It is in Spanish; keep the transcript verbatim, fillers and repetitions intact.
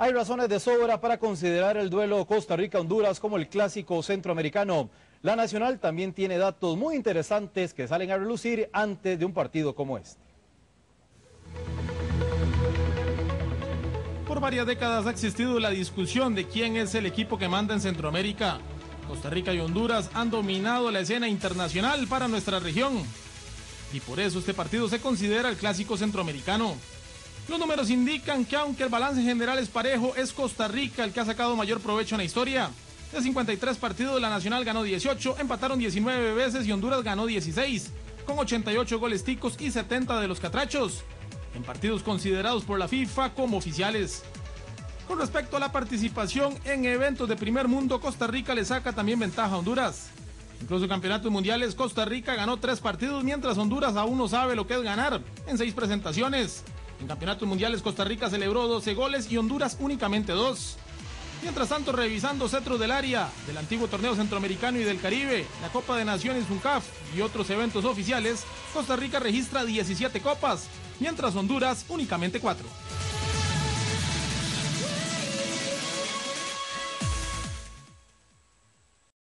Hay razones de sobra para considerar el duelo Costa Rica-Honduras como el clásico centroamericano. La Nacional también tiene datos muy interesantes que salen a relucir antes de un partido como este. Por varias décadas ha existido la discusión de quién es el equipo que manda en Centroamérica. Costa Rica y Honduras han dominado la escena internacional para nuestra región. Y por eso este partido se considera el clásico centroamericano. Los números indican que aunque el balance general es parejo, es Costa Rica el que ha sacado mayor provecho en la historia. De cincuenta y tres partidos, la Nacional ganó dieciocho, empataron diecinueve veces y Honduras ganó dieciséis, con ochenta y ocho goles ticos y setenta de los catrachos, en partidos considerados por la FIFA como oficiales. Con respecto a la participación en eventos de primer mundo, Costa Rica le saca también ventaja a Honduras. Incluso en campeonatos mundiales, Costa Rica ganó tres partidos, mientras Honduras aún no sabe lo que es ganar en seis presentaciones. En campeonatos mundiales, Costa Rica celebró doce goles y Honduras únicamente dos. Mientras tanto, revisando cetros del área, del antiguo torneo centroamericano y del Caribe, la Copa de Naciones UNCAF y otros eventos oficiales, Costa Rica registra diecisiete copas, mientras Honduras únicamente cuatro.